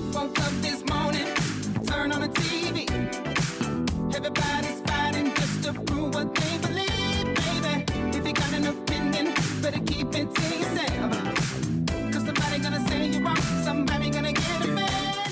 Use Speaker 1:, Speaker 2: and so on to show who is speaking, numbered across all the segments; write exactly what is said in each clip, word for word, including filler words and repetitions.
Speaker 1: Woke up this morning, turn on the T V. Everybody's fighting just to prove what they believe, baby. If you got an opinion, better keep it to yourself. Cause somebody gonna say you're wrong, somebody gonna get offended.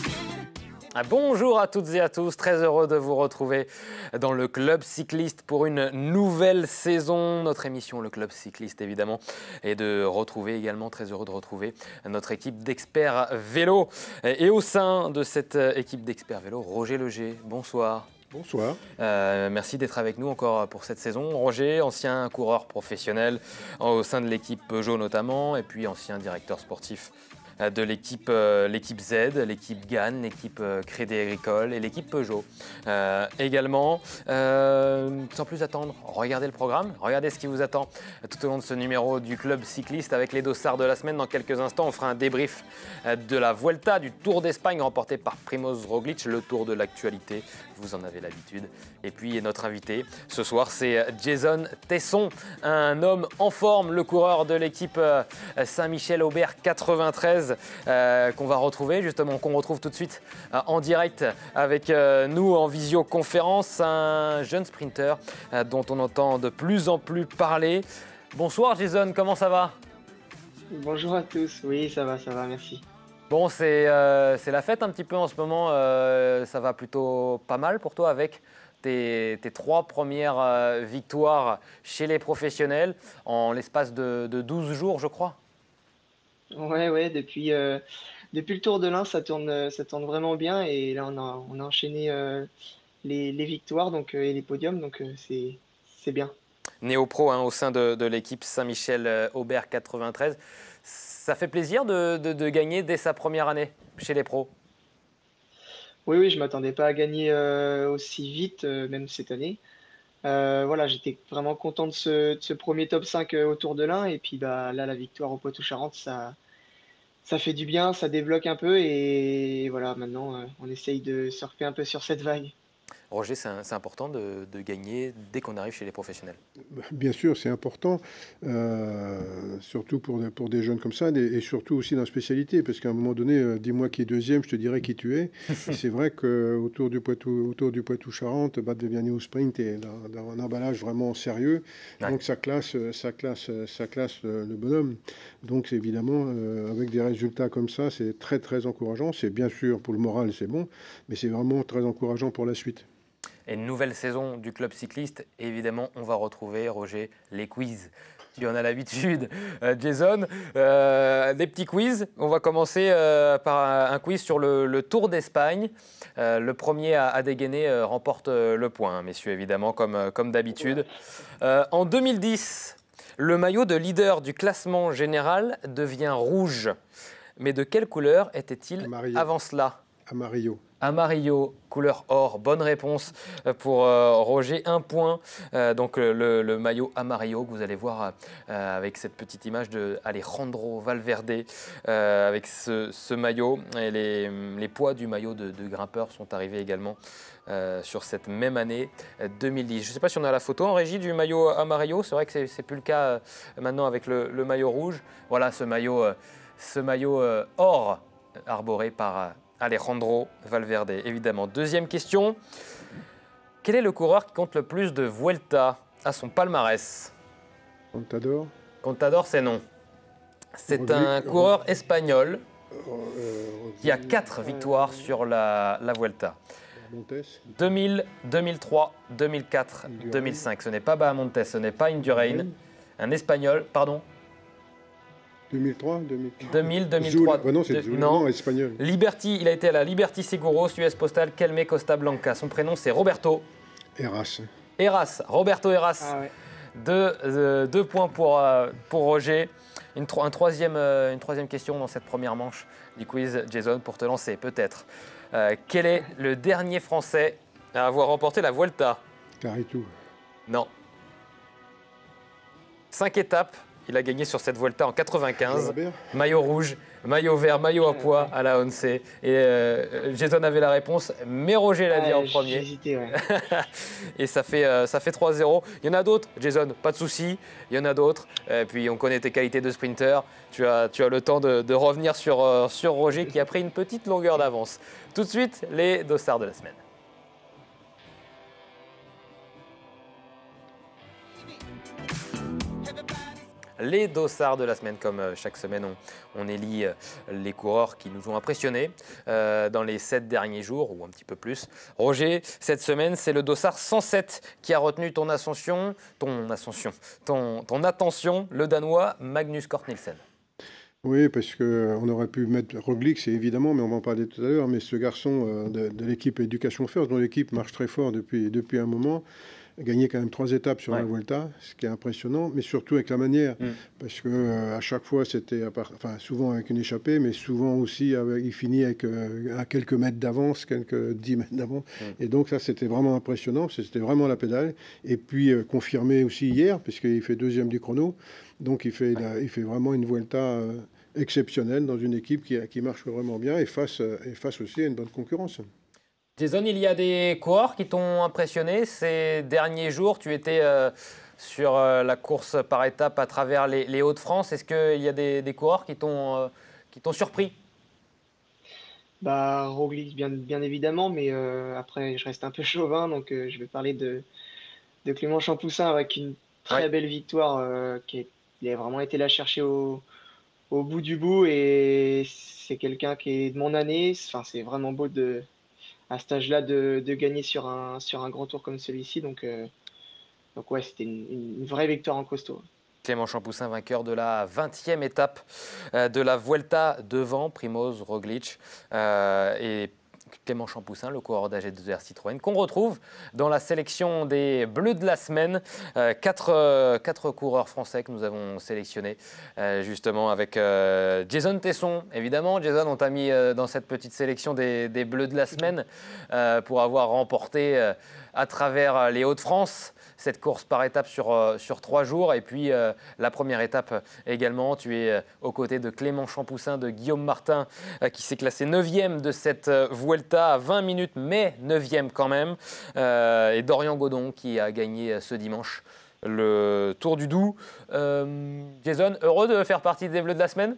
Speaker 2: Bonjour à toutes et à tous, très heureux de vous retrouver dans le Club Cycliste pour une nouvelle saison. Notre émission, le Club Cycliste évidemment, et de retrouver également, très heureux de retrouver notre équipe d'experts vélo. Et au sein de cette équipe d'experts vélo, Roger Leger, bonsoir.
Speaker 3: Bonsoir.
Speaker 2: Euh, merci d'être avec nous encore pour cette saison. Roger, ancien coureur professionnel au sein de l'équipe Peugeot notamment, et puis ancien directeur sportif de l'équipe euh, l'équipe Z, l'équipe Gann, l'équipe euh, Crédit Agricole et l'équipe Peugeot euh, également. Euh, sans plus attendre, regardez le programme, regardez ce qui vous attend tout au long de ce numéro du Club Cycliste avec les dossards de la semaine. Dans quelques instants, on fera un débrief de la Vuelta, du Tour d'Espagne remporté par Primoz Roglic, le tour de l'actualité, vous en avez l'habitude. Et puis notre invité ce soir, c'est Jason Tesson, un homme en forme, le coureur de l'équipe Saint-Michel-Aubert quatre-vingt-treize. Euh, qu'on va retrouver justement, qu'on retrouve tout de suite euh, en direct avec euh, nous en visioconférence, un jeune sprinter euh, dont on entend de plus en plus parler. Bonsoir Jason, comment ça va?
Speaker 4: Bonjour à tous, oui ça va, ça va, merci.
Speaker 2: Bon, c'est euh, c'est la fête un petit peu en ce moment, euh, ça va plutôt pas mal pour toi avec tes, tes trois premières euh, victoires chez les professionnels en l'espace de, de douze jours je crois.
Speaker 4: Ouais, ouais, depuis, euh, depuis le Tour de l'Ain, ça tourne, ça tourne vraiment bien et là on a, on a enchaîné euh, les, les victoires donc, euh, et les podiums, donc euh, c'est, c'est bien.
Speaker 2: Néo-pro hein, au sein de, de l'équipe Saint-Michel-Aubert quatre-vingt-treize. Ça fait plaisir de, de, de gagner dès sa première année chez les pros?
Speaker 4: Oui, oui, je ne m'attendais pas à gagner euh, aussi vite, euh, même cette année. Euh, voilà, j'étais vraiment content de ce, de ce premier top cinq euh, au Tour de l'Ain et puis bah, là la victoire au Poitou-Charentes, ça, ça fait du bien, ça débloque un peu et voilà, maintenant euh, on essaye de surfer un peu sur cette vague.
Speaker 2: Roger, c'est c'est important de, de gagner dès qu'on arrive chez les professionnels.
Speaker 3: Bien sûr, c'est important, euh, surtout pour des, pour des jeunes comme ça, et, et surtout aussi dans la spécialité, parce qu'à un moment donné, euh, dis-moi qui est deuxième, je te dirai qui tu es. C'est vrai qu'autour du Poitou, autour du Poitou-Charentes, Bad de Vianney au sprint est dans, dans un emballage vraiment sérieux, ouais. Donc ça classe, ça classe, ça classe le, le bonhomme. Donc évidemment, euh, avec des résultats comme ça, c'est très très encourageant. C'est bien sûr pour le moral, c'est bon, mais c'est vraiment très encourageant pour la suite.
Speaker 2: Et une nouvelle saison du Club Cycliste, évidemment, on va retrouver, Roger, les quiz. Tu en as l'habitude, euh, Jason. Euh, des petits quiz. On va commencer euh, par un quiz sur le, le Tour d'Espagne. Euh, le premier à, à dégainer euh, remporte euh, le point, hein, messieurs, évidemment, comme, comme d'habitude. Euh, en deux mille dix, le maillot de leader du classement général devient rouge. Mais de quelle couleur était-il
Speaker 3: Amarillo.
Speaker 2: Avant cela?
Speaker 3: Amarillo.
Speaker 2: Amarillo, couleur or. Bonne réponse pour euh, Roger, un point. Euh, donc le, le maillot Amarillo que vous allez voir euh, avec cette petite image de Alejandro Valverde euh, avec ce, ce maillot. Et les, les poids du maillot de, de grimpeur sont arrivés également euh, sur cette même année deux mille dix. Je ne sais pas si on a la photo en régie du maillot Amarillo. C'est vrai que c'est, c'est plus le cas euh, maintenant avec le, le maillot rouge. Voilà ce maillot, euh, ce maillot euh, or arboré par euh, Alejandro Valverde, évidemment. Deuxième question. Quel est le coureur qui compte le plus de Vuelta à son palmarès?
Speaker 3: Contador.
Speaker 2: Contador, c'est non. C'est
Speaker 3: Rodrigue,
Speaker 2: un coureur espagnol
Speaker 3: euh,
Speaker 2: qui a quatre victoires sur la, la Vuelta.
Speaker 3: Montes.
Speaker 2: deux mille, deux mille trois, deux mille quatre,
Speaker 3: Indurain.
Speaker 2: deux mille cinq. Ce n'est pas Bahamontes, ce n'est pas Indurain. Un espagnol, pardon.
Speaker 3: deux mille trois, deux mille quatre.
Speaker 2: deux mille, deux mille trois.
Speaker 3: Zul... non, c'est Zul... non, espagnol.
Speaker 2: Liberty, il a été à la Liberty Seguros, U S Postal, Kelme Costa Blanca. Son prénom, c'est Roberto.
Speaker 3: Heras.
Speaker 2: Heras, Roberto Heras.
Speaker 4: Ah ouais.
Speaker 2: Deux, euh, deux points pour, euh, pour Roger. Une, tro un troisième, euh, une troisième question dans cette première manche du quiz, Jason, pour te lancer peut-être. Euh, quel est le dernier Français à avoir remporté la Vuelta?
Speaker 3: Caritou.
Speaker 2: Non. Cinq étapes. Il a gagné sur cette Vuelta en quatre-vingt-quinze. Maillot rouge. Maillot vert, maillot à pois à la Once. Et euh, Jason avait la réponse, mais Roger l'a dit en
Speaker 4: Ouais,
Speaker 2: premier.
Speaker 4: j'ai hésité, ouais.
Speaker 2: Et ça fait, euh, ça fait trois zéro. Il y en a d'autres, Jason, pas de souci. Il y en a d'autres. Et puis on connaît tes qualités de sprinter. Tu as, tu as le temps de, de revenir sur, euh, sur Roger qui a pris une petite longueur d'avance. Tout de suite, les dossards de la semaine. Les dossards de la semaine, comme chaque semaine, on, on élit les coureurs qui nous ont impressionnés euh, dans les sept derniers jours, ou un petit peu plus. Roger, cette semaine, c'est le dossard cent sept qui a retenu ton ascension, ton ascension, ton, ton attention, le Danois Magnus Cort Nielsen.
Speaker 3: Oui, parce qu'on aurait pu mettre Roglic, c'est évidemment, mais on va en parler tout à l'heure, mais ce garçon euh, de, de l'équipe Education First, dont l'équipe marche très fort depuis, depuis un moment, a gagné quand même trois étapes sur
Speaker 2: Ouais.
Speaker 3: la Vuelta, ce qui est impressionnant, mais surtout avec la manière,
Speaker 2: Mm.
Speaker 3: parce que euh, à chaque fois c'était, à part- enfin souvent avec une échappée, mais souvent aussi avec, il finit avec euh, à quelques mètres d'avance, quelques dix mètres d'avance,
Speaker 2: Mm.
Speaker 3: et donc ça c'était vraiment impressionnant, c'était vraiment la pédale, et puis euh, confirmé aussi hier, puisqu'il fait deuxième du chrono, donc il fait, la- il fait vraiment une Vuelta euh, exceptionnelle dans une équipe qui, qui marche vraiment bien et face, euh, et face aussi à une bonne concurrence.
Speaker 2: Jason, il y a des coureurs qui t'ont impressionné ces derniers jours. Tu étais euh, sur euh, la course par étapes à travers les, les Hauts-de-France. Est-ce qu'il y a des, des coureurs qui t'ont euh, qui t'ont surpris?
Speaker 4: Bah, Roglic, bien, bien évidemment, mais euh, après, je reste un peu chauvin, donc euh, je vais parler de, de Clément Champoussin avec une très
Speaker 2: Ouais.
Speaker 4: belle victoire euh, qui est- il a vraiment été la chercher au, au bout du bout et c'est quelqu'un qui est de mon année. Enfin, c'est vraiment beau de, à cet âge-là de, de gagner sur un, sur un grand tour comme celui-ci. Donc, euh, donc ouais, c'était une, une- une vraie victoire en costaud.
Speaker 2: Clément Champoussin, vainqueur de la vingtième étape euh, de la Vuelta devant Primoz Roglic. Euh, et Clément Champoussin, le coureur d'A G deux R Citroën, qu'on retrouve dans la sélection des Bleus de la semaine. Euh, quatre, euh, quatre coureurs français que nous avons sélectionnés, euh, justement avec euh, Jason Tesson. Évidemment, Jason, on t'a mis euh, dans cette petite sélection des, des Bleus de la semaine euh, pour avoir remporté euh, à travers les Hauts-de-France cette course par étape sur, euh, sur trois jours. Et puis euh, la première étape euh, également, tu es euh, aux côtés de Clément Champoussin, de Guillaume Martin, euh, qui s'est classé neuvième de cette euh, Vuelta à vingt minutes, mais neuvième quand même. Euh, et Dorian Godon qui a gagné euh, ce dimanche le Tour du Doubs. Euh, Jason, heureux de faire partie des Bleus de la semaine?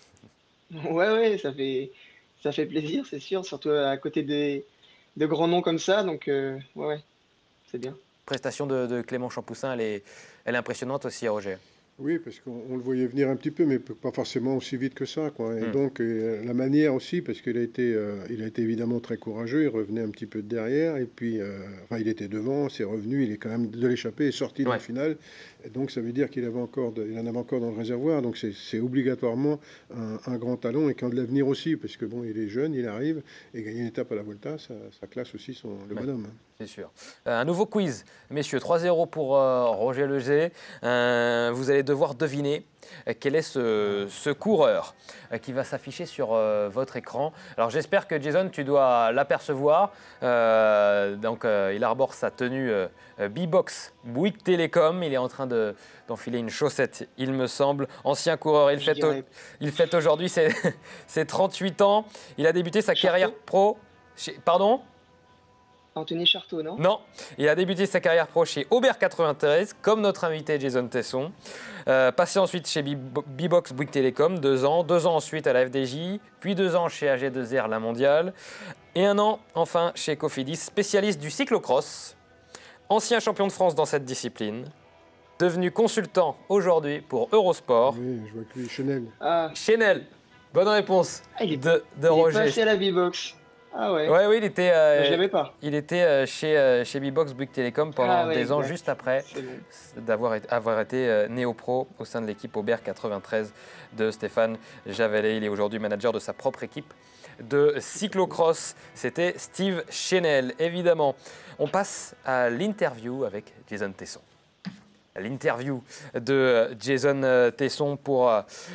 Speaker 4: Ouais, ouais, ça fait, ça fait plaisir, c'est sûr, surtout à côté des, de grands noms comme ça. Donc, euh, ouais, ouais, c'est bien.
Speaker 2: Prestation de, de Clément Champoussin, elle est, elle est impressionnante aussi, Roger.
Speaker 3: Oui, parce qu'on on le voyait venir un petit peu, mais pas forcément aussi vite que ça, quoi. Et
Speaker 2: Mm.
Speaker 3: donc, euh, la manière aussi, parce qu'il a été, euh, il a été évidemment très courageux, il revenait un petit peu de derrière, et puis, euh, enfin, il était devant, c'est revenu, il est quand même de l'échappée et sorti dans
Speaker 2: Ouais.
Speaker 3: le final. Et donc, ça veut dire qu'il avait encore, de- il en avait encore dans le réservoir, donc c'est c'est obligatoirement un, un grand talent et qu'en de l'avenir aussi, parce que bon, il est jeune, il arrive, et gagner une étape à la Volta, ça, ça classe aussi son, le
Speaker 2: Ouais.
Speaker 3: bonhomme, hein.
Speaker 2: C'est sûr. Euh, un nouveau quiz, messieurs, trois zéro pour euh, Roger Legé. Euh, vous allez devoir deviner euh, quel est ce, ce coureur euh, qui va s'afficher sur euh, votre écran. Alors j'espère que Jason, tu dois l'apercevoir. Euh, donc euh, il arbore sa tenue euh, B-Box Bouygues Télécom. Il est en train de, d'enfiler une chaussette, il me semble. Ancien coureur, il
Speaker 4: Je
Speaker 2: fête, au-
Speaker 4: dirais
Speaker 2: il fête aujourd'hui ses, ses trente-huit ans. Il a débuté sa
Speaker 4: Chartot.
Speaker 2: carrière pro chez... Pardon ?
Speaker 4: Anthony Chartot, non?
Speaker 2: Non, il a débuté sa carrière pro chez Aubert quatre-vingt-treize, comme notre invité Jason Tesson. Euh, passé ensuite chez B-Box Bouygues Télécom, deux ans. Deux ans ensuite à la F D J, puis deux ans chez A G deux R La Mondiale. Et un an, enfin, chez Cofidis, spécialiste du cyclocross. Ancien champion de France dans cette discipline. Devenu consultant aujourd'hui pour Eurosport.
Speaker 3: Oui, je vois que lui, Chanel.
Speaker 4: Ah,
Speaker 2: Chenel, bonne réponse
Speaker 4: Ah, il est-
Speaker 2: de, de
Speaker 4: il est
Speaker 2: Roger.
Speaker 4: passé à la B-Box. Ah ouais,
Speaker 2: Ouais, oui, il était, euh,
Speaker 4: je l'avais pas.
Speaker 2: il était euh, chez, euh, chez B-Box Bouygues Télécom pendant
Speaker 4: Ah ouais,
Speaker 2: des ans,
Speaker 4: exact.
Speaker 2: juste après
Speaker 4: C'est bon.
Speaker 2: d'avoir été, avoir été euh, néo-pro au sein de l'équipe Aubert quatre-vingt-treize de Stéphane Javellet. Il est aujourd'hui manager de sa propre équipe de cyclocross. C'était Steve Chenel, évidemment. On passe à l'interview avec Jason Tesson. L'interview de euh, Jason euh, Tesson pour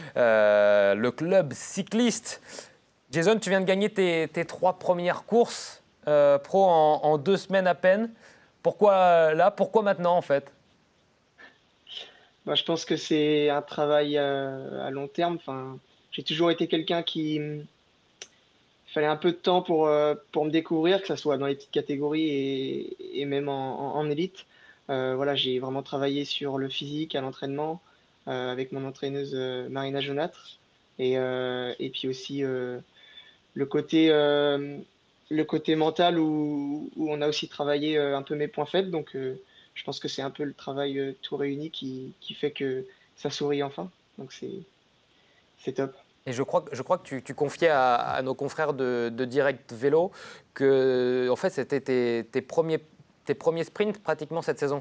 Speaker 2: euh, le club cycliste. Jason, tu viens de gagner tes, tes trois premières courses euh, pro en, en deux semaines à peine. Pourquoi euh, là? Pourquoi maintenant en fait?
Speaker 4: Bah, je pense que c'est un travail euh, à long terme. Enfin, j'ai toujours été quelqu'un qui... Il fallait un peu de temps pour, euh, pour me découvrir, que ce soit dans les petites catégories et, et même en, en, en élite. Euh, voilà, j'ai vraiment travaillé sur le physique, à l'entraînement, euh, avec mon entraîneuse euh, Marina Jaunâtre. Et, euh, et puis aussi euh, le côté, euh, le côté mental où, où on a aussi travaillé euh, un peu mes points faibles. Donc, euh, je pense que c'est un peu le travail euh, tout réuni qui, qui fait que ça sourit enfin. Donc, c'est, c'est top.
Speaker 2: Et je crois, que- je crois que tu, tu confiais à, à nos confrères de, de Direct Vélo que en fait, c'était tes, tes premiers, tes premiers sprints pratiquement cette saison.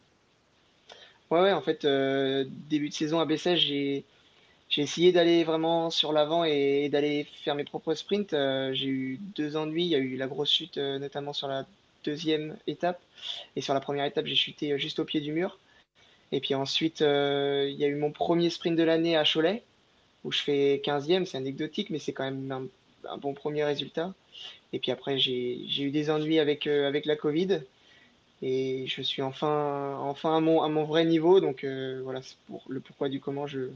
Speaker 4: Ouais, ouais, en fait, euh, début de saison à Bessèges, j'ai, j'ai essayé d'aller vraiment sur l'avant et, et d'aller faire mes propres sprints. Euh, j'ai eu deux ennuis. Il y a eu la grosse chute, euh, notamment sur la deuxième étape. Et sur la première étape, j'ai chuté euh, juste au pied du mur. Et puis ensuite, euh, il y a eu mon premier sprint de l'année à Cholet, où je fais quinzième. C'est anecdotique, mais c'est quand même un, un bon premier résultat. Et puis après, j'ai, j'ai eu des ennuis avec, euh, avec la Covid. Et je suis enfin, enfin à mon, à mon vrai niveau. Donc euh, voilà, c'est pour le pourquoi du comment je,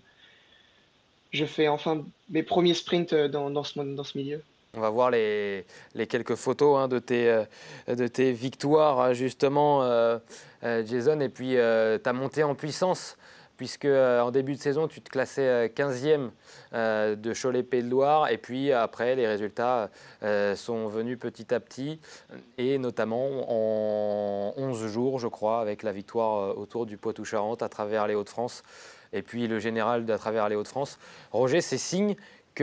Speaker 4: je fais enfin mes premiers sprints euh, dans, dans ce, dans ce milieu.
Speaker 2: On va voir les, les quelques photos hein, de, tes, euh, de tes victoires, justement, euh, euh, Jason. Et puis, euh, ta montée en puissance, puisque euh, en début de saison, tu te classais euh, quinzième euh, de Cholet-Pays de Loire. Et puis, après, les résultats euh, sont venus petit à petit, et notamment en onze jours, je crois, avec la victoire euh, autour du Poitou-Charentes à travers les Hauts-de-France. Et puis, le général à travers les Hauts-de-France. Roger, c'est signe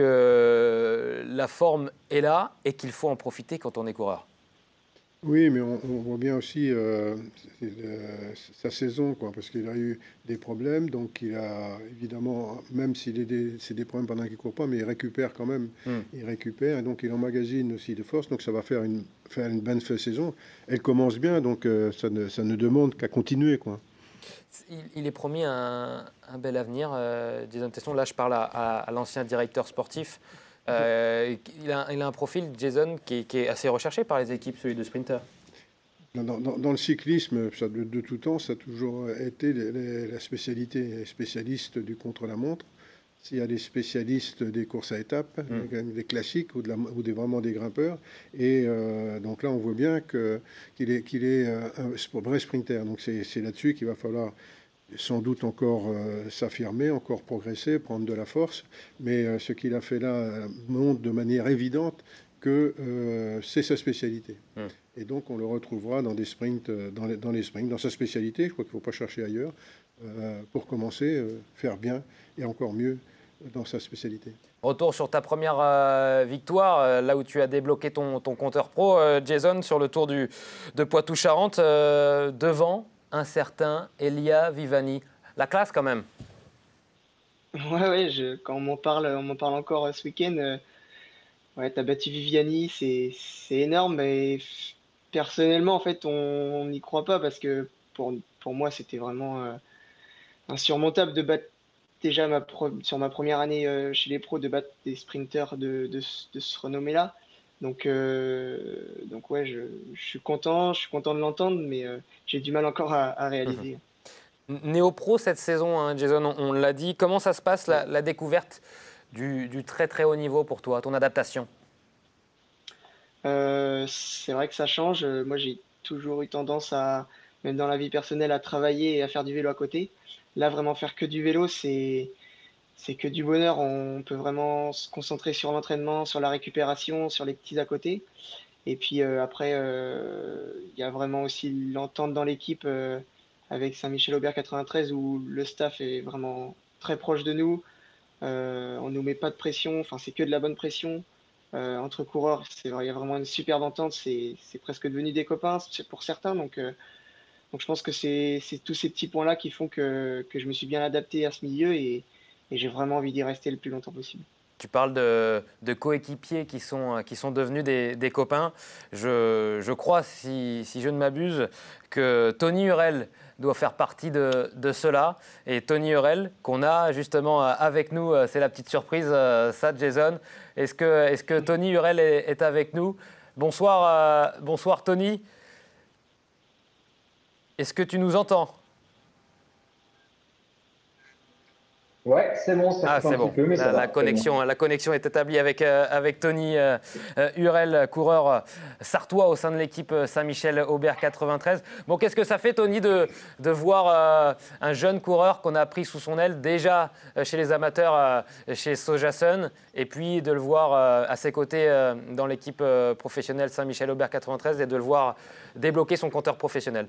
Speaker 2: que la forme est là et qu'il faut en profiter quand on est coureur.
Speaker 3: Oui, mais on, on voit bien aussi euh, euh, sa saison, quoi, parce qu'il a eu des problèmes, donc il a évidemment, même s'il est des, c'est des problèmes pendant qu'il ne court pas, mais il récupère quand même,
Speaker 2: Mm.
Speaker 3: il récupère, et donc il emmagasine aussi de force, donc ça va faire une, faire une bonne saison. Elle commence bien, donc euh, ça, ne, ça ne demande qu'à continuer, quoi.
Speaker 2: Il, il est promis un, un bel avenir, euh, Jason Tesson. Là, je parle à, à, à l'ancien directeur sportif. Euh, il, a, il a un profil, Jason, qui est, qui est assez recherché par les équipes, celui de sprinter.
Speaker 3: Dans, dans- dans le cyclisme, ça, de, de tout temps, ça a toujours été les- les- la spécialité, les spécialistes du contre-la-montre. S'il y a des spécialistes des courses à étapes,
Speaker 2: Mm.
Speaker 3: des, des classiques ou, de la- ou des, vraiment des grimpeurs. Et euh, donc là, on voit bien que, qu'il est, qu'il est euh, un sp- vrai sprinter. Donc c'est c'est là-dessus qu'il va falloir sans doute encore euh, s'affirmer, encore progresser, prendre de la force. Mais euh, ce qu'il a fait là euh, montre de manière évidente que euh, c'est sa spécialité.
Speaker 2: Mm.
Speaker 3: Et donc on le retrouvera dans des sprints, euh, dans les, dans les sprints, dans sa spécialité. Je crois qu'il ne faut pas chercher ailleurs. Euh, pour commencer, euh, faire bien et encore mieux dans sa spécialité.
Speaker 2: Retour sur ta première euh, victoire, euh, là où tu as débloqué ton, ton compteur pro, euh, Jason, sur le Tour du, de Poitou-Charentes, euh, devant un certain Elia Viviani. La classe quand même.
Speaker 4: Ouais, ouais, je, quand on m'en parle, on m'en parle encore euh, ce week-end. Euh, ouais, t'as battu Viviani, c'est, c'est énorme. Mais f- personnellement, en fait, on n'y croit pas parce que pour, pour moi, c'était vraiment euh, insurmontable de battre déjà ma pro- sur ma première année euh, chez les pros, de battre des sprinters de, de, ce de ce renommée-là. Donc, euh, donc ouais, je, je suis content, je suis content de l'entendre, mais euh, j'ai du mal encore à, à réaliser.
Speaker 2: Néo-pro cette saison, hein, Jason, on, on l'a dit. Comment ça se passe, la, la découverte du, du très très haut niveau pour toi, ton adaptation?
Speaker 4: Euh, c'est vrai que ça change. Euh, Moi, j'ai toujours eu tendance à, même dans la vie personnelle, à travailler et à faire du vélo à côté. Là, vraiment faire que du vélo, c'est, c'est que du bonheur. On peut vraiment se concentrer sur l'entraînement, sur la récupération, sur les petits à côté. Et puis euh, après, euh, il y a vraiment aussi l'entente dans l'équipe euh, avec Saint-Michel-Aubert quatre-vingt-treize où le staff est vraiment très proche de nous. Euh, on nous met pas de pression, enfin c'est que de la bonne pression. Euh, entre coureurs, c'est vrai, il y a vraiment une superbe entente, c'est c'est presque devenu des copains c'est pour certains. Donc, euh, donc je pense que c'est c'est tous ces petits points-là qui font que, que je me suis bien adapté à ce milieu et, et j'ai vraiment envie d'y rester le plus longtemps possible.
Speaker 2: Tu parles de, de coéquipiers qui sont, qui sont devenus des, des copains. Je, je crois, si, si je ne m'abuse, que Tony Hurel doit faire partie de, de cela. Et Tony Hurel, qu'on a justement avec nous, c'est la petite surprise, ça, Jason. Est-ce que, est-ce que Tony Hurel est, est avec nous? Bonsoir, euh, bonsoir Tony. Est-ce que tu nous entends?
Speaker 5: Ouais, c'est bon, ça
Speaker 2: Ah,
Speaker 5: coupe un
Speaker 2: c'est bon.
Speaker 5: petit peu, mais
Speaker 2: La,
Speaker 5: ça va.
Speaker 2: la connexion, la connexion est établie avec, euh, avec Tony euh, euh, Hurel, coureur euh, sartois au sein de l'équipe euh, Saint-Michel-Aubert quatre-vingt-treize. Bon, qu'est-ce que ça fait, Tony, de, de voir euh, un jeune coureur qu'on a pris sous son aile déjà euh, chez les amateurs, euh, chez Sojasun, et puis de le voir euh, à ses côtés euh, dans l'équipe euh, professionnelle Saint-Michel-Aubert quatre-vingt-treize et de le voir débloquer son compteur professionnel?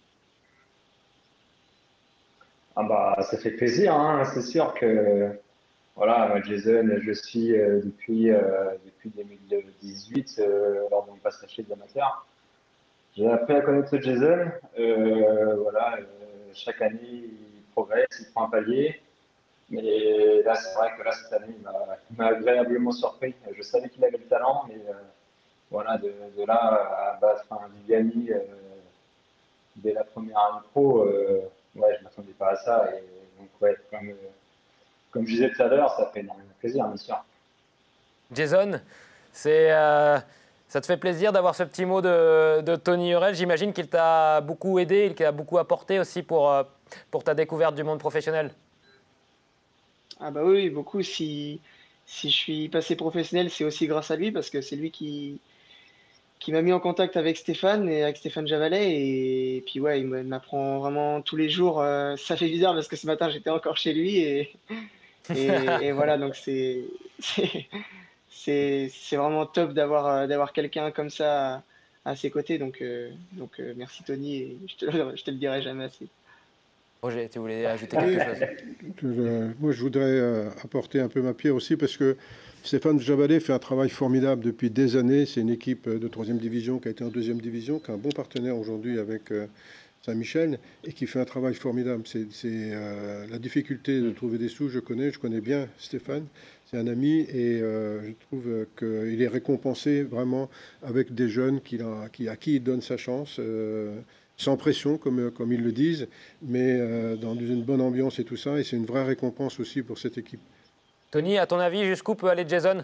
Speaker 5: Ah bah, ça fait plaisir, hein. C'est sûr que voilà, moi, Jason, je le suis euh, depuis, euh, depuis deux mille dix-huit euh, lors de mon passage chez les amateurs. J'ai appris à connaître Jason. Euh, voilà, euh, chaque année, il progresse, il prend un palier. Mais là, c'est vrai que là, cette année, il m'a il m'a agréablement surpris. Je savais qu'il avait le talent, mais euh, voilà, de, de là à battre un Viviani euh, dès la première année pro, euh, ouais, je ne m'attendais pas à ça. Et donc, ouais, comme, euh, comme je disais tout à l'heure, ça fait énormément plaisir, bien sûr.
Speaker 2: Jason, c'est, euh, ça te fait plaisir d'avoir ce petit mot de, de Tony Hurel. J'imagine qu'il t'a beaucoup aidé, qu'il t'a beaucoup apporté aussi pour, euh, pour ta découverte du monde professionnel.
Speaker 4: Ah bah oui, beaucoup. Si, si je suis passé professionnel, c'est aussi grâce à lui parce que c'est lui qui, qui m'a mis en contact avec Stéphane et avec Stéphane Javalet. Et, puis ouais, il me- m'apprend vraiment tous les jours. Euh, ça fait bizarre parce que ce matin, j'étais encore chez lui. Et, et, et voilà, donc c'est, c'est, c'est, c'est vraiment top d'avoir, euh, d'avoir quelqu'un comme ça à, à ses côtés. Donc, euh, donc euh, merci Tony et je te, je te le dirai jamais assez.
Speaker 2: Roger, tu voulais ajouter
Speaker 3: Oui,
Speaker 2: quelque chose?
Speaker 3: je- moi je voudrais euh, apporter un peu ma pierre aussi parce que Stéphane Javalet fait un travail formidable depuis des années. C'est une équipe euh, de troisième division qui a été en deuxième division, qui a un bon partenaire aujourd'hui avec euh, Saint-Michel et qui fait un travail formidable. C'est c'est, euh, la difficulté de trouver des sous, je connais, je connais bien Stéphane, c'est un ami et euh, je trouve euh, qu'il est récompensé vraiment avec des jeunes qu'il a- qui, à qui il donne sa chance. Euh, sans pression, comme, comme ils le disent, mais euh, dans une bonne ambiance et tout ça. Et c'est une vraie récompense aussi pour cette équipe.
Speaker 2: Tony, à ton avis, jusqu'où peut aller Jason?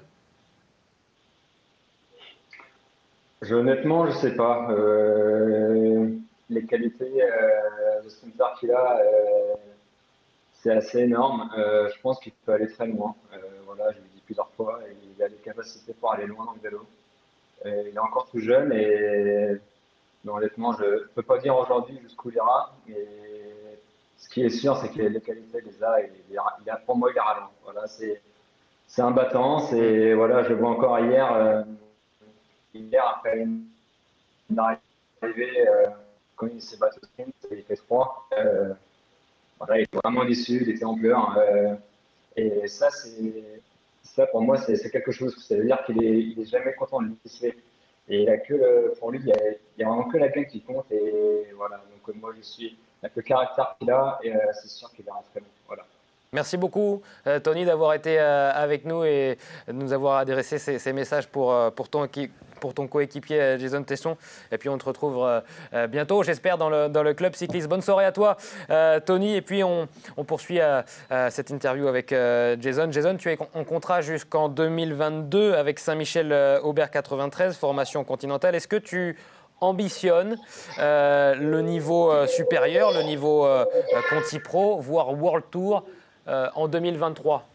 Speaker 5: Je, honnêtement, je sais pas. Euh, les qualités euh, de sprinter qu'il a, euh, c'est assez énorme. Euh, je pense qu'il peut aller très loin. Euh, voilà, je l'ai dit plusieurs fois, il a les capacités pour aller loin dans le vélo. Euh, il est encore tout jeune et non, honnêtement, je ne peux pas dire aujourd'hui jusqu'où il ira. Mais ce qui est sûr, c'est que les qualités, il les a. Et il a, il a- pour moi, il ira loin. Voilà, c'est c'est un battant.
Speaker 2: Hmm.
Speaker 5: C'est voilà, je le vois encore hier. Euh, hier après une une arrivée, euh, quand il s'est battu au sprint, il fait froid. Euh, voilà, il était vraiment déçu, il était en pleurs. Euh, et ça, c'est ça pour moi, c'est c'est quelque chose. Ça veut dire qu'il est, il est jamais content de l'utiliser. Et il a que le- pour lui, il y, a, il y a vraiment que la gagne qui compte. Et voilà, donc euh, moi, je suis avec le caractère qu'il a, et euh, c'est sûr qu'il ira très bon. Voilà.
Speaker 2: Merci beaucoup, euh, Tony, d'avoir été euh, avec nous et de nous avoir adressé ces, ces messages pour, euh, pour ton, équi- pour ton coéquipier euh, Jason Tesson. Et puis on te retrouve euh, euh, bientôt, j'espère, dans le, dans le club cycliste. Bonne soirée à toi, euh, Tony. Et puis on, on poursuit euh, euh, cette interview avec euh, Jason. Jason, tu es en contrat jusqu'en deux mille vingt-deux avec Saint-Michel-Aubert quatre-vingt-treize, formation continentale. Est-ce que tu ambitionnes euh, le niveau euh, supérieur, le niveau euh, euh, Conti Pro, voire World Tour euh, en deux mille vingt-trois?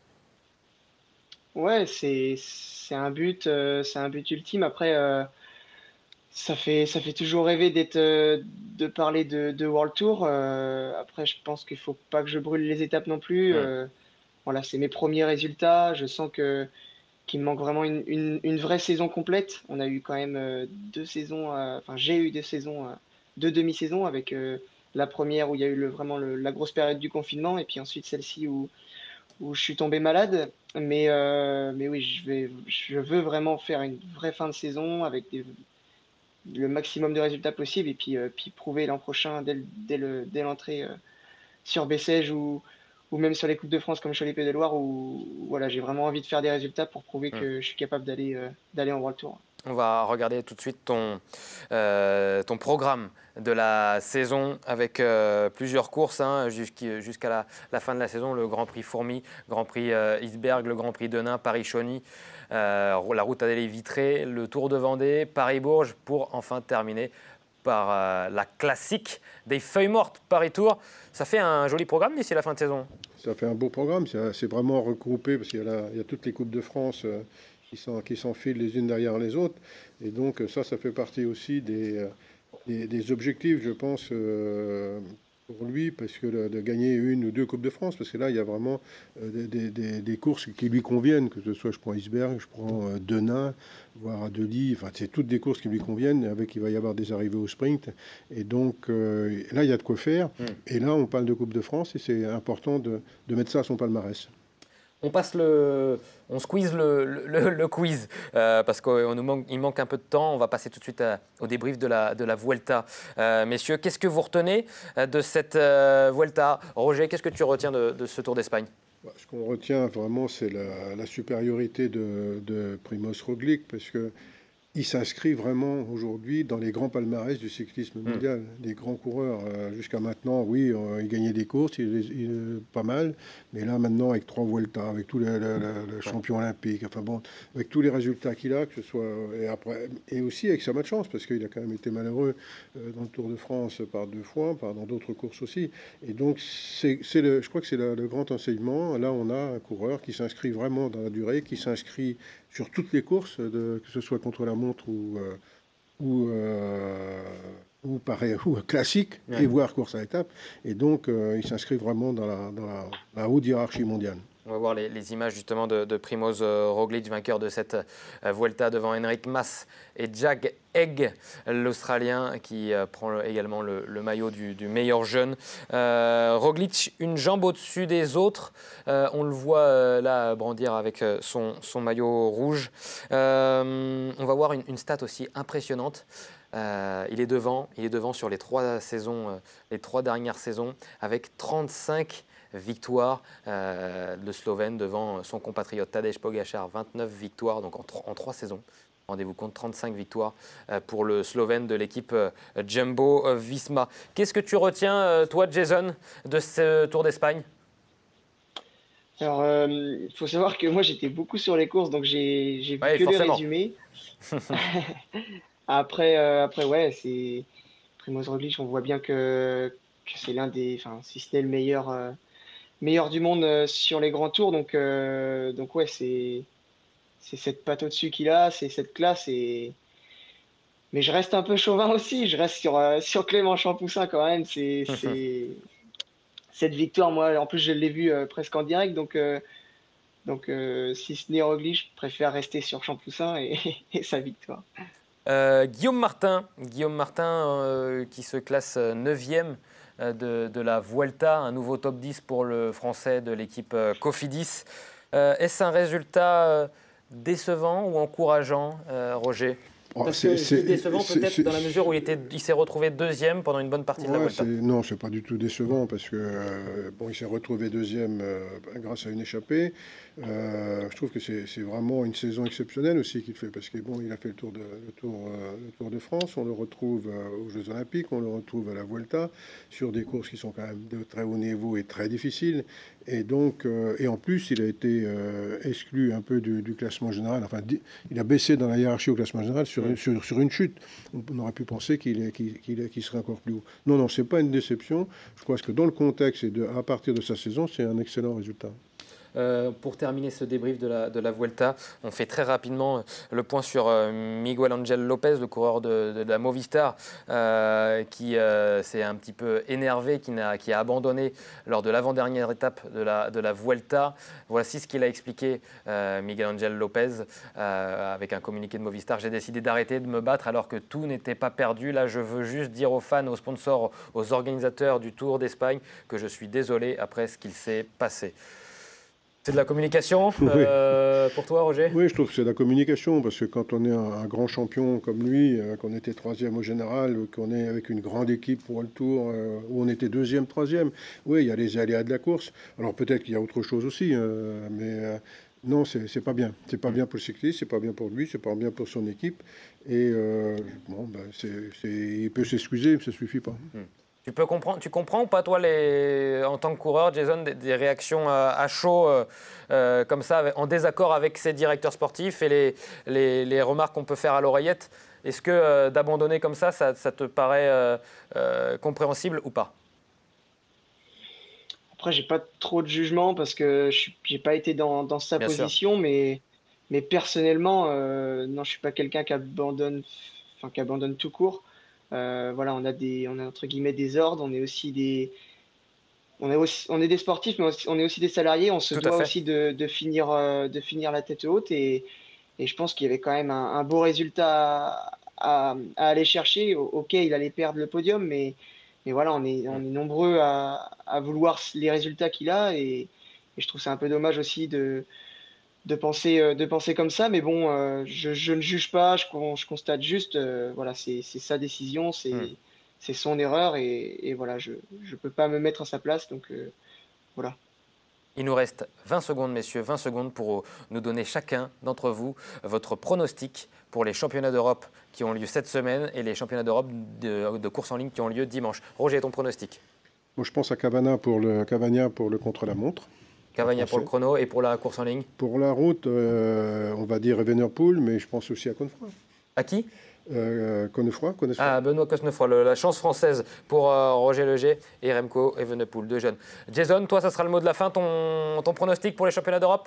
Speaker 4: Ouais, c'est c'est un but, euh, c'est un but ultime. Après, euh, ça fait ça fait toujours rêver d'être euh, de parler de, de World Tour. Euh, après, je pense qu'il faut pas que je brûle les étapes non plus.
Speaker 2: Hmm.
Speaker 4: Euh, voilà, c'est mes premiers résultats. Je sens que qu'il me manque vraiment une, une, une vraie saison complète. On a eu quand même euh, deux saisons, euh, enfin j'ai eu deux saisons, euh, deux demi-saisons avec euh, la première où il y a eu le, vraiment le- la grosse période du confinement et puis ensuite celle-ci où où je suis tombé malade. Mais, euh, mais oui, je vais, je veux vraiment faire une vraie fin de saison avec des- le maximum de résultats possible et puis, euh, puis prouver l'an prochain dès, le- dès le- dès l'entrée euh, sur Bessèges ou, ou même sur les Coupes de France comme Cholet Pays de Loire où voilà, j'ai vraiment envie de faire des résultats pour prouver
Speaker 2: Hmm.
Speaker 4: que je suis capable d'aller euh, d'aller en World Tour.
Speaker 2: On va regarder tout de suite ton, euh, ton programme de la saison avec euh, plusieurs courses hein, jusqu'à jusqu'à la, la fin de la saison. Le Grand Prix Fourmi, Grand Prix euh, Isberg, le Grand Prix Denain, Paris-Chauny, euh, la route Adélie-Vitré, le Tour de Vendée, Paris-Bourges pour enfin terminer par euh, la classique des feuilles mortes Paris-Tours. Ça fait un joli programme d'ici la fin de saison.
Speaker 3: ça fait un beau programme. C'est vraiment regroupé parce qu'il y, y a toutes les Coupes de France euh, qui s'enfilent les unes derrière les autres. Et donc ça, ça fait partie aussi des, des, des objectifs, je pense, euh, pour lui, parce que de, de gagner une ou deux Coupes de France, parce que là, il y a vraiment euh, des, des, des courses qui lui conviennent, que ce soit, je prends Iceberg, je prends euh, Denain, voire Adelie, enfin, c'est toutes des courses qui lui conviennent, avec il va y avoir des arrivées au sprint. Et donc, euh, là, il y a de quoi faire. Mmh. Et là, on parle de Coupe de France, et c'est important de, de mettre ça à son palmarès.
Speaker 2: On passe le, on squeeze le, le, le quiz euh, parce qu'il nous manque, il manque un peu de temps. On va passer tout de suite à, au débrief de la, de la Vuelta. Euh, messieurs, qu'est-ce que vous retenez de cette euh, Vuelta? Roger, qu'est-ce que tu retiens de, de ce Tour d'Espagne?
Speaker 3: Ce qu'on retient vraiment, c'est la, la supériorité de, de Primož Roglič, parce que il s'inscrit vraiment aujourd'hui dans les grands palmarès du cyclisme mondial. Mmh. Les grands coureurs, euh, jusqu'à maintenant, oui, euh, ils gagnaient des courses, il, il, pas mal. Mais là, maintenant, avec trois Vuelta, avec tous les, les, les champions olympiques, enfin bon, avec tous les résultats qu'il a, que ce soit. Et, après, et aussi avec sa malchance, parce qu'il a quand même été malheureux euh, dans le Tour de France par deux fois, par, dans d'autres courses aussi. Et donc, c'est, c'est le, je crois que c'est le, le grand enseignement. Là, on a un coureur qui s'inscrit vraiment dans la durée, qui s'inscrit sur toutes les courses, de, que ce soit contre la montre ou, euh, ou, euh, ou, pareil, ou classique, ouais. Et voire course à étapes. Et donc, euh, il s'inscrit vraiment dans la, dans la, la haute hiérarchie mondiale.
Speaker 2: On va voir les, les images justement de, de Primož Roglič, vainqueur de cette euh, Vuelta devant Enric Mas et Jack Egg, l'Australien, qui euh, prend également le, le maillot du, du meilleur jeune. Euh, Roglič, une jambe au-dessus des autres. Euh, on le voit euh, là brandir avec son, son maillot rouge. Euh, on va voir une, une stat aussi impressionnante. Euh, il est devant, il est devant sur les trois saisons, euh, les trois dernières saisons, avec trente-cinq victoire, euh, le Slovène devant son compatriote Tadej Pogačar, vingt-neuf victoires donc en, en trois saisons. Rendez-vous compte, trente-cinq victoires euh, pour le Slovène de l'équipe euh, Jumbo euh, Visma. Qu'est-ce que tu retiens, euh, toi, Jason, de ce Tour d'Espagne?
Speaker 4: Alors, il euh, faut savoir que moi, j'étais beaucoup sur les courses, donc j'ai vu
Speaker 2: ouais,
Speaker 4: que
Speaker 2: forcément.
Speaker 4: les résumés. après, euh, après, ouais, c'est Primož Roglič, on voit bien que, que c'est l'un des, enfin, si ce n'est le meilleur... Euh, meilleur du monde euh, sur les grands tours, donc, euh, donc ouais, c'est cette patte au-dessus qu'il a, c'est cette classe. Et... Mais je reste un peu chauvin aussi, je reste sur, euh, sur Clément Champoussin quand même. C'est cette victoire, moi, en plus, je l'ai vu euh, presque en direct, donc, euh, donc euh, si ce n'est Roglič, je préfère rester sur Champoussin et, et sa victoire.
Speaker 2: Euh, Guillaume Martin, Guillaume Martin euh, qui se classe neuvième De, de la Vuelta, un nouveau top dix pour le Français de l'équipe euh, Cofidis. Euh, Est-ce un résultat euh, décevant ou encourageant, euh, Roger? Parce que c'est décevant peut-être dans la mesure où il, était, il s'est retrouvé deuxième pendant une bonne partie ouais, de la Vuelta.
Speaker 3: Non, c'est pas du tout décevant parce que euh, bon, il s'est retrouvé deuxième euh, grâce à une échappée. Euh, je trouve que c'est vraiment une saison exceptionnelle aussi qu'il fait parce que bon, il a fait le Tour de, le tour, euh, le tour de France, on le retrouve euh, aux Jeux Olympiques, on le retrouve à la Vuelta sur des courses qui sont quand même de très haut niveau et très difficiles. Et donc, euh, et en plus, il a été euh, exclu un peu du, du classement général. Enfin, il a baissé dans la hiérarchie au classement général sur Une, sur, sur une chute. On aurait pu penser qu'il qu'il, qu'il, qu'il serait encore plus haut. Non, non, ce n'est pas une déception. Je crois que dans le contexte et de, à partir de sa saison, c'est un excellent résultat.
Speaker 2: Euh, pour terminer ce débrief de la, de la Vuelta, on fait très rapidement le point sur euh, Miguel Angel Lopez, le coureur de, de, de la Movistar, euh, qui euh, s'est un petit peu énervé, qui a, qui a abandonné lors de l'avant-dernière étape de la, de la Vuelta. Voici ce qu'il a expliqué, euh, Miguel Angel Lopez, euh, avec un communiqué de Movistar. J'ai décidé d'arrêter de me battre alors que tout n'était pas perdu. Là, je veux juste dire aux fans, aux sponsors, aux organisateurs du Tour d'Espagne que je suis désolé après ce qu'il s'est passé. C'est de la communication euh, oui. Pour toi, Roger?
Speaker 3: Oui, je trouve que c'est de la communication, parce que quand on est un, un grand champion comme lui, euh, qu'on était troisième au général, qu'on est avec une grande équipe pour le Tour, euh, où on était deuxième, troisième, oui, il y a les aléas de la course. Alors peut-être qu'il y a autre chose aussi, euh, mais euh, non, c'est pas bien. C'est pas bien pour le cycliste, c'est pas bien pour lui, c'est pas bien pour son équipe. Et euh, bon, ben, c'est, c'est, il peut s'excuser, mais ça suffit pas.
Speaker 2: Mm. Tu peux comprendre, tu comprends ou pas, toi, les, en tant que coureur, Jason, des, des réactions à, à chaud euh, euh, comme ça, en désaccord avec ses directeurs sportifs et les, les, les remarques qu'on peut faire à l'oreillette? Est-ce que euh, d'abandonner comme ça, ça, ça te paraît euh, euh, compréhensible ou pas?
Speaker 4: après, j'ai pas trop de jugement parce que je n'ai pas été dans, dans sa
Speaker 2: Bien sûr.
Speaker 4: position, mais, mais personnellement, euh, non, je suis pas quelqu'un qui abandonne, enfin, qui abandonne tout court. Euh, voilà, on a des, on a entre guillemets des ordres, on est aussi des, on est aussi, on est des sportifs, mais aussi- on est aussi des salariés. On se
Speaker 2: Tout à
Speaker 4: doit
Speaker 2: fait.
Speaker 4: aussi de, de finir, euh, de finir la tête haute et, et je pense qu'il y avait quand même un, un beau résultat à, à aller chercher. O- Ok, il allait perdre le podium, mais, mais voilà, on est, on est nombreux à, à vouloir les résultats qu'il a et, et je trouve c'est un peu dommage aussi de, de penser, euh, de penser comme ça. Mais bon, euh, je, je ne juge pas, je, con- je constate juste, euh, voilà, c'est, c'est sa décision,
Speaker 2: Hmm.
Speaker 4: c'est, c'est son erreur et, et voilà, je ne peux pas me mettre à sa place, donc euh, voilà.
Speaker 2: Il nous reste vingt secondes, messieurs, vingt secondes pour nous donner chacun d'entre vous votre pronostic pour les championnats d'Europe qui ont lieu cette semaine et les championnats d'Europe de, de course en ligne qui ont lieu dimanche. Roger, ton pronostic?
Speaker 3: Moi, je pense à Cavagna pour le, Cavagna pour le contre-la-montre.
Speaker 2: Cavagna pour le
Speaker 3: Français.
Speaker 2: chrono et pour la course en ligne?
Speaker 3: Pour la route, euh, on va dire Evenepoel, mais je pense aussi à Connefroy.
Speaker 2: À qui?
Speaker 3: Euh, Connefroy, Connefroy.
Speaker 2: Ah, Benoît Cosnefroy, le- la chance française pour euh, Roger Leger et Remco Evenepoel, deux jeunes. Jason, toi, ça sera le mot de la fin, ton, ton pronostic pour les championnats d'Europe?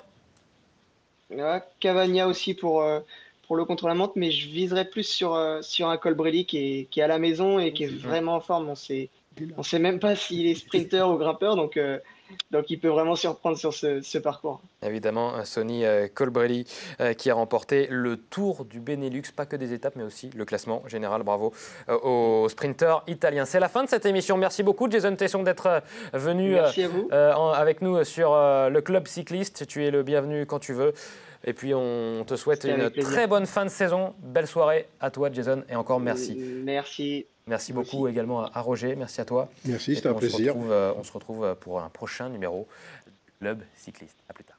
Speaker 4: Ouais, Cavagna aussi pour, euh, pour le contre-la-montre, mais je viserais plus sur, euh, sur un Colbrelli qui est, qui est à la maison et qui est vraiment en forme. On sait, on sait même pas s'il est sprinter ou grimpeur, donc, euh, donc il peut vraiment surprendre sur ce, ce parcours.
Speaker 2: Évidemment, Sonny euh, Colbrelli euh, qui a remporté le Tour du Benelux, pas que des étapes, mais aussi le classement général. Bravo euh, aux sprinteurs italiens. C'est la fin de cette émission. Merci beaucoup, Jason Tesson, d'être euh, venu
Speaker 4: Merci à vous.
Speaker 2: euh, en- avec nous sur euh, le Club Cycliste. Tu es le bienvenu quand tu veux. Et puis, on te souhaite
Speaker 4: C'était
Speaker 2: une
Speaker 4: avec plaisir.
Speaker 2: très bonne fin de saison. Belle soirée à toi, Jason, et encore merci.
Speaker 4: Merci.
Speaker 2: Merci
Speaker 4: Merci.
Speaker 2: beaucoup également à, à Roger. Merci à toi.
Speaker 3: Merci,
Speaker 2: Et
Speaker 3: c'était
Speaker 2: puis,
Speaker 3: un
Speaker 2: on se
Speaker 3: plaisir.
Speaker 2: retrouve, euh, on se retrouve pour un prochain numéro du Club Cycliste. À plus tard.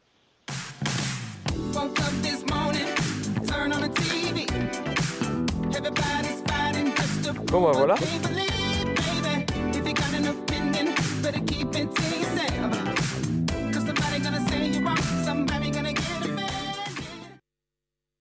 Speaker 1: Woke up this morning, turn on the T V. Everybody's fighting just to
Speaker 2: Bon, bah,
Speaker 1: prove
Speaker 2: voilà.
Speaker 1: what they believe.